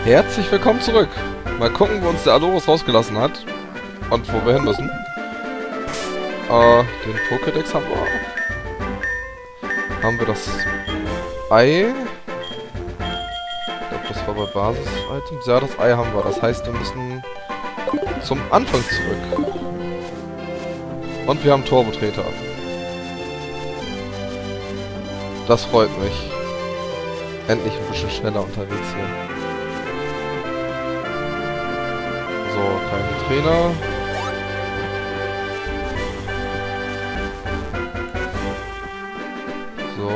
Herzlich willkommen zurück. Mal gucken, wo uns der Aloros rausgelassen hat. Und wo wir hin müssen. Den Pokédex haben wir. Haben wir das Ei? Ich glaube, das war bei Basis-Items. Ja, das Ei haben wir. Das heißt, wir müssen zum Anfang zurück. Und wir haben Turbotreter. Das freut mich. Endlich ein bisschen schneller unterwegs hier. So, keine Trainer. So.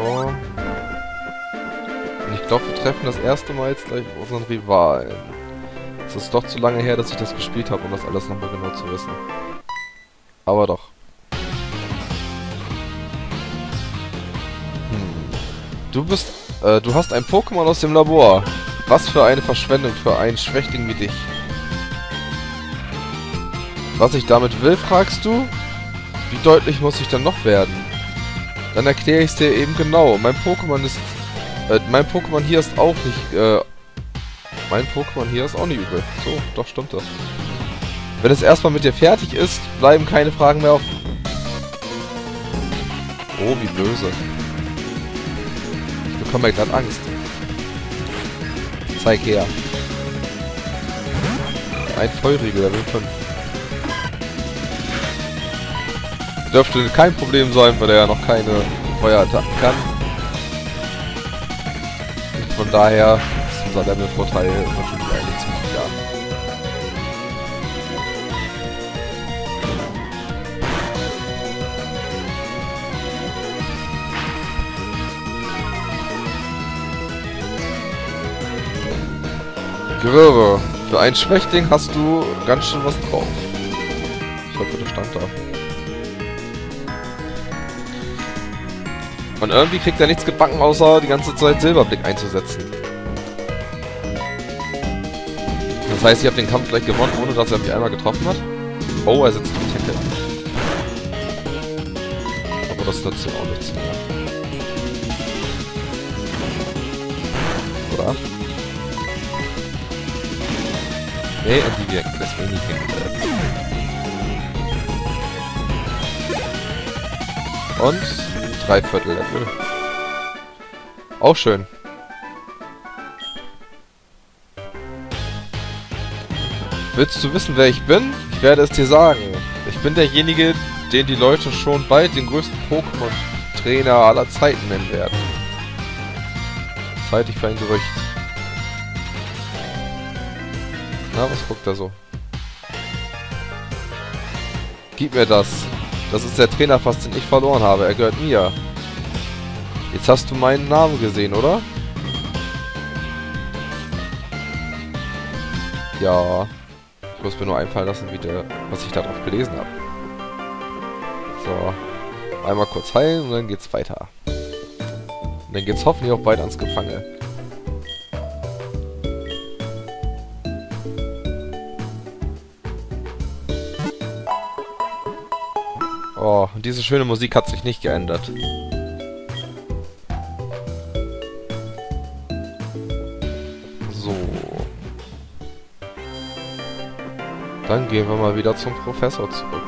Und ich glaube, wir treffen das erste Mal jetzt gleich unseren Rivalen. Es ist doch zu lange her, dass ich das gespielt habe, um das alles nochmal genau zu wissen. Aber doch. Du hast ein Pokémon aus dem Labor. Was für eine Verschwendung für einen Schwächling wie dich. Was ich damit will, fragst du? Wie deutlich muss ich dann noch werden? Dann erkläre ich es dir eben genau. Mein Pokémon hier ist auch nicht, mein Pokémon hier ist auch nicht übel. So, doch, stimmt das. Wenn es erstmal mit dir fertig ist, bleiben keine Fragen mehr offen. Oh, wie böse. Ich bekomme ja gerade Angst. Zeig her. Ein Feurigel, Level 5. Dürfte kein Problem sein, weil er ja noch keine Feuerattacken kann. Und von daher ist unser Levelvorteil natürlich eigentlich ziemlich klar. Gröre, für einen Schwächling hast du ganz schön was drauf. Ich hoffe, das stand da. Und irgendwie kriegt er nichts gebacken, außer die ganze Zeit Silberblick einzusetzen. Das heißt, ich habe den Kampf gleich gewonnen, ohne dass er mich einmal getroffen hat. Oh, er setzt mich Tackle. Aber das nützt ihm auch nichts mehr. Oder? Nee, die wirken, das will nicht hin. Und 3/4 Level. Auch schön. Willst du wissen, wer ich bin? Ich werde es dir sagen. Ich bin derjenige, den die Leute schon bald den größten Pokémon-Trainer aller Zeiten nennen werden. Zeitig für ein Gerücht. Na, was guckt er so? Gib mir das. Das ist der Trainerpass, den ich verloren habe. Er gehört mir. Jetzt hast du meinen Namen gesehen, oder? Ja. Ich muss mir nur einfallen lassen, was ich darauf gelesen habe. So. Einmal kurz heilen und dann geht's weiter. Und dann geht's hoffentlich auch bald ans Gefangene. Oh, und diese schöne Musik hat sich nicht geändert. So. Dann gehen wir mal wieder zum Professor zurück.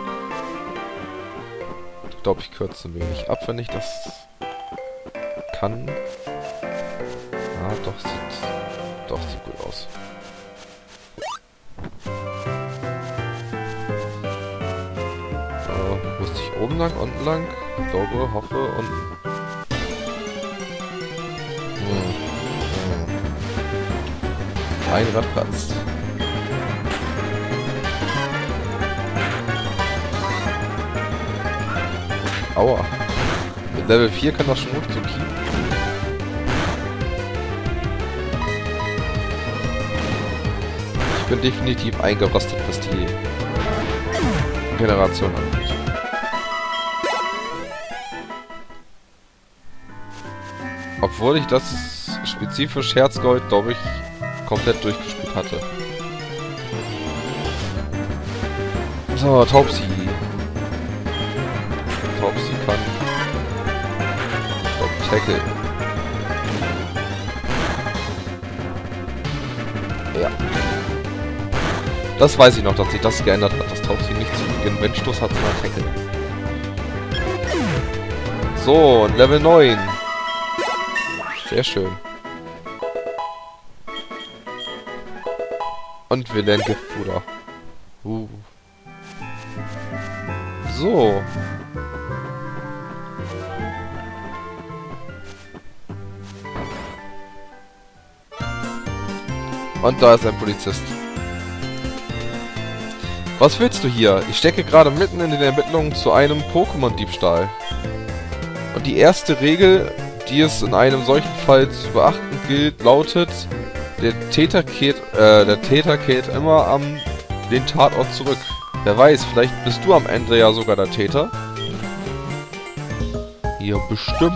Ich glaube, ich kürze ein wenig ab, wenn ich das kann. Ah, doch, sieht gut aus. Musste ich oben lang, unten lang? Ich glaube, hoffe, unten. Ein Radplatz. Aua. Mit Level 4 kann das schon gut so keep. Ich bin definitiv eingerostet, was die Generation angeht. Obwohl ich das spezifisch Herzgold, glaube ich, komplett durchgespielt hatte. So, Taubsi. Taubsi kann Tackle. Ja. Das weiß ich noch, dass sich das geändert hat. Das taucht sie nicht zu Beginn. Wenn Stoß hat, sondern Tackle. So, Level 9. Sehr schön. Und wir lernen Giftpuder. So. Und da ist ein Polizist. Was willst du hier? Ich stecke gerade mitten in den Ermittlungen zu einem Pokémon-Diebstahl. Und die erste Regel, die es in einem solchen Fall zu beachten gilt, lautet: Der Täter kehrt immer am den Tatort zurück. Wer weiß, vielleicht bist du am Ende ja sogar der Täter. Ja, bestimmt.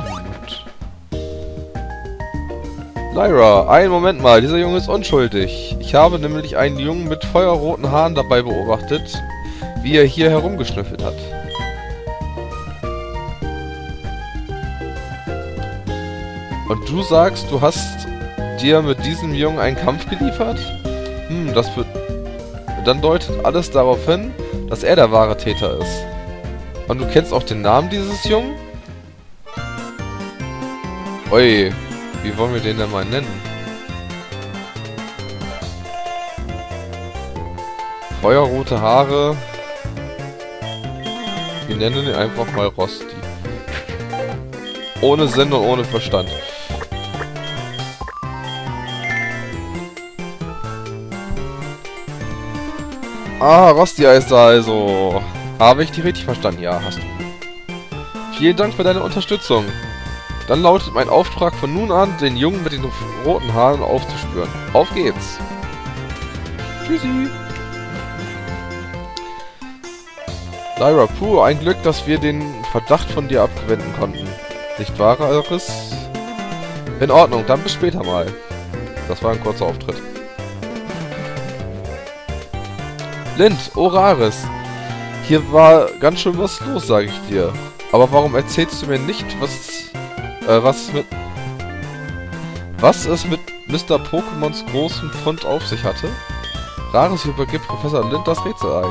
Lyra, einen Moment mal, dieser Junge ist unschuldig. Ich habe nämlich einen Jungen mit feuerroten Haaren dabei beobachtet, wie er hier herumgeschnüffelt hat. Und du sagst, du hast dir mit diesem Jungen einen Kampf geliefert? Das wird... Dann deutet alles darauf hin, dass er der wahre Täter ist. Und du kennst auch den Namen dieses Jungen? Ui, wie wollen wir den denn mal nennen? Feuerrote Haare. Wir nennen ihn einfach mal Rosti. Ohne Sinn und ohne Verstand. Ah, Rosti heißt er also. Habe ich dich richtig verstanden? Ja, hast du. Vielen Dank für deine Unterstützung. Dann lautet mein Auftrag von nun an, den Jungen mit den roten Haaren aufzuspüren. Auf geht's. Tschüssi. Lyra, puh, ein Glück, dass wir den Verdacht von dir abwenden konnten. Nicht wahr, Iris? In Ordnung, dann bis später mal. Das war ein kurzer Auftritt. Lind, Oraris. Hier war ganz schön was los, sage ich dir. Aber warum erzählst du mir nicht, was es mit Mr. Pokémons großem Fund auf sich hatte? Raris übergibt Professor Lind das Rätselei.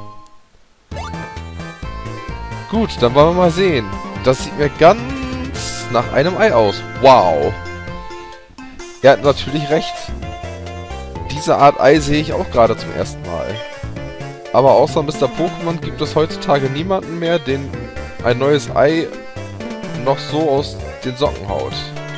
Gut, dann wollen wir mal sehen. Das sieht mir ganz nach einem Ei aus. Wow. Er hat natürlich recht. Diese Art Ei sehe ich auch gerade zum ersten Mal. Aber außer Mr. Pokémon gibt es heutzutage niemanden mehr, den ein neues Ei noch so aus den Socken haut.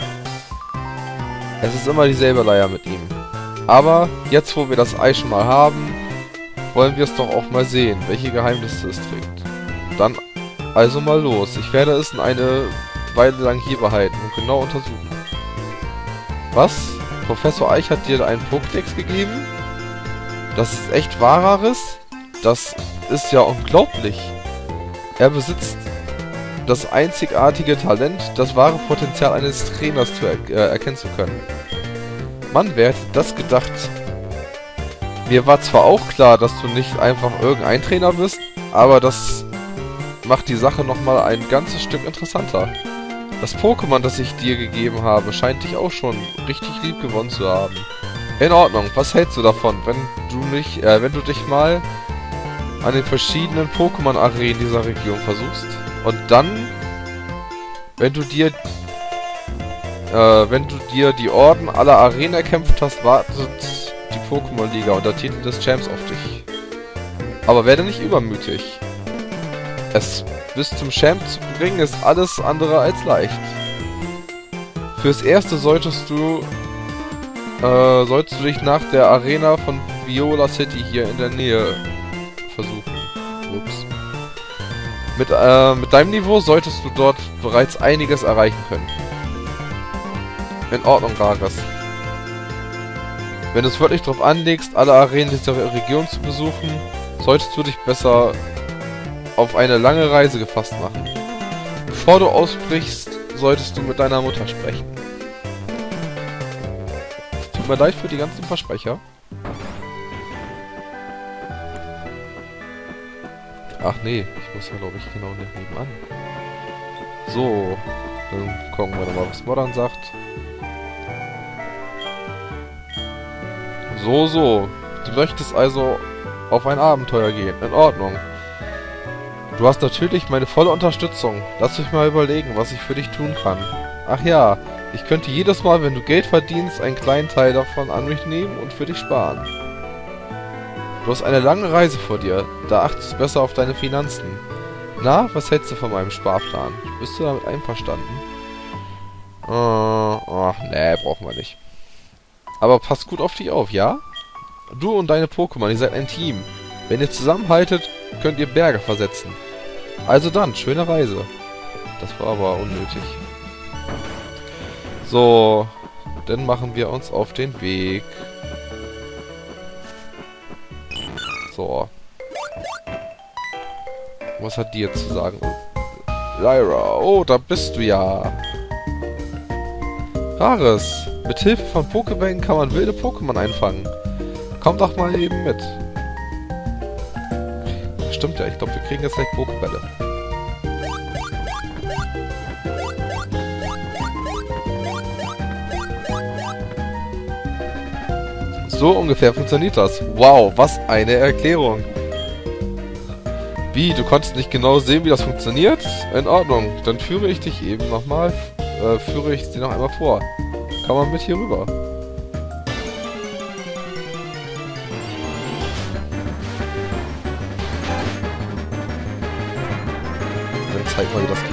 Es ist immer dieselbe Leier mit ihm. Aber jetzt, wo wir das Ei schon mal haben, wollen wir es doch auch mal sehen, welche Geheimnisse es trägt. Dann also mal los. Ich werde es in eine Weile lang hier behalten und genau untersuchen. Was? Professor Eich hat dir einen Pokédex gegeben? Das ist echt Wahraris? Das ist ja unglaublich. Er besitzt das einzigartige Talent, das wahre Potenzial eines Trainers zu erkennen zu können. Mann, wer hätte das gedacht? Mir war zwar auch klar, dass du nicht einfach irgendein Trainer bist, aber das macht die Sache nochmal ein ganzes Stück interessanter. Das Pokémon, das ich dir gegeben habe, scheint dich auch schon richtig lieb gewonnen zu haben. In Ordnung, was hältst du davon, wenn du dich mal an den verschiedenen Pokémon-Arenen dieser Region versuchst? Und dann, wenn du dir die Orden aller Arenen erkämpft hast, wartet die Pokémon-Liga und der Titel des Champs auf dich. Aber werde nicht übermütig. Es bis zum Champ zu bringen, ist alles andere als leicht. Fürs Erste solltest du dich nach der Arena von Viola City hier in der Nähe versuchen. Ups. Mit deinem Niveau solltest du dort bereits einiges erreichen können. In Ordnung, Ragas. Wenn du es wirklich darauf anlegst, alle Arenen dieser Region zu besuchen, solltest du dich besser auf eine lange Reise gefasst machen. Bevor du ausbrichst, solltest du mit deiner Mutter sprechen. Tut mir leid für die ganzen Versprecher. Ach nee, ich muss ja glaube ich genau nebenan. So, dann gucken wir mal, was Modern sagt. So, so. Du möchtest also auf ein Abenteuer gehen. In Ordnung. Du hast natürlich meine volle Unterstützung. Lass mich mal überlegen, was ich für dich tun kann. Ach ja, ich könnte jedes Mal, wenn du Geld verdienst, einen kleinen Teil davon an mich nehmen und für dich sparen. Du hast eine lange Reise vor dir. Da achtest du besser auf deine Finanzen. Na, was hältst du von meinem Sparplan? Bist du damit einverstanden? Ach, nee, brauchen wir nicht. Aber pass gut auf dich auf, ja? Du und deine Pokémon, ihr seid ein Team. Wenn ihr zusammenhaltet, könnt ihr Berge versetzen. Also dann, schöne Reise. Das war aber unnötig. So, dann machen wir uns auf den Weg. So. Was hat die jetzt zu sagen? Lyra, oh, da bist du ja. Rares, mit Hilfe von Pokébällen kann man wilde Pokémon einfangen. Komm doch mal eben mit. Stimmt ja, ich glaube, wir kriegen jetzt gleich Pokébälle. So ungefähr funktioniert das. Wow, was eine Erklärung. Wie, du konntest nicht genau sehen, wie das funktioniert? In Ordnung, dann führe ich dich eben nochmal, führe ich sie noch einmal vor. Komm mal mit hier rüber. Dann zeig mal, wie das geht.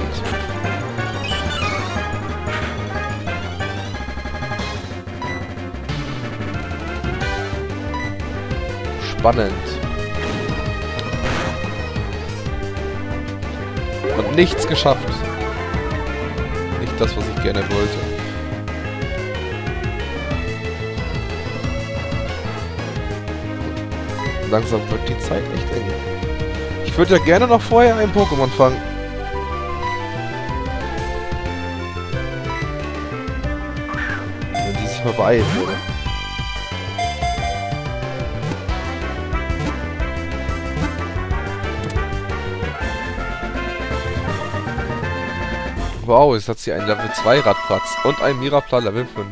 Spannend. Und nichts geschafft. Nicht das, was ich gerne wollte. Langsam wird die Zeit echt eng. Ich würde ja gerne noch vorher einen Pokémon fangen. Wenn die sich mal beeilen würde. Wow, jetzt hat sie einen Level 2 Radplatz und ein Mirapla Level 5.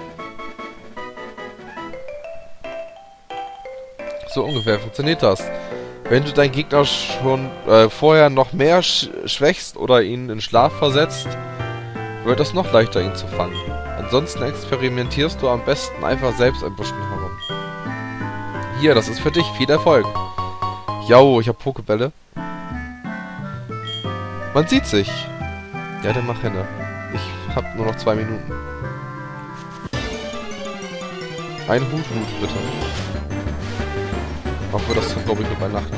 So ungefähr funktioniert das. Wenn du deinen Gegner schon vorher noch mehr schwächst oder ihn in Schlaf versetzt, wird es noch leichter, ihn zu fangen. Ansonsten experimentierst du am besten einfach selbst ein bisschen herum. Hier, das ist für dich. Viel Erfolg. Jau, ich hab Pokebälle. Man sieht sich. Ja, dann mach hin. Ich hab nur noch 2 Minuten. Ein Hut, bitte. Obwohl, das tut, glaube ich, nur bei Nacht.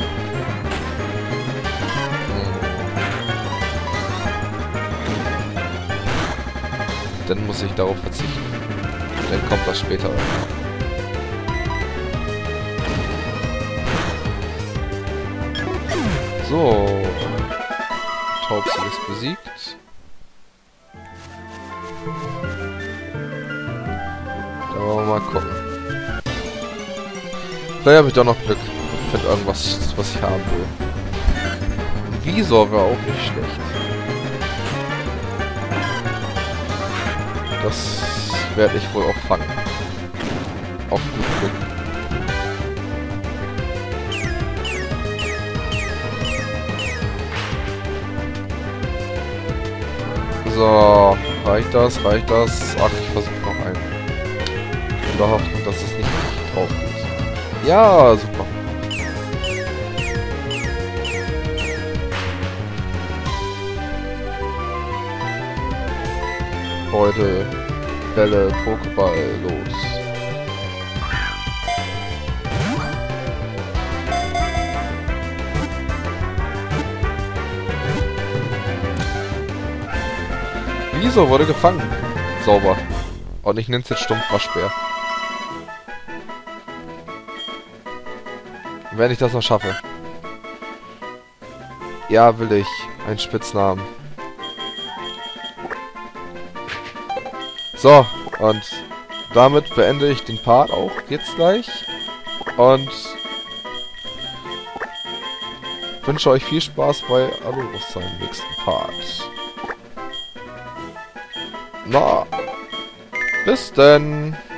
Dann muss ich darauf verzichten. Dann kommt das später. So. Taubsi ist besiegt. Da wollen wir mal gucken. Vielleicht habe ich doch noch Glück. Ich finde irgendwas, was ich haben will. Ein Visor wäre auch nicht schlecht. Das werde ich wohl auch fangen. Auf gut Glück. So, reicht das? Reicht das? Ach, ich versuche noch einen. In der Hoffnung, dass es nicht drauf geht. Ja, super. Heute Bälle, Pokéball, los. Wieso wurde gefangen? Sauber. Und ich nenne es jetzt stumpf Waschbär. Wenn ich das noch schaffe. Ja, will ich. Einen Spitznamen. So, und damit beende ich den Part auch jetzt gleich. Und wünsche euch viel Spaß bei Aluros seinem nächsten Part. Na, bis denn.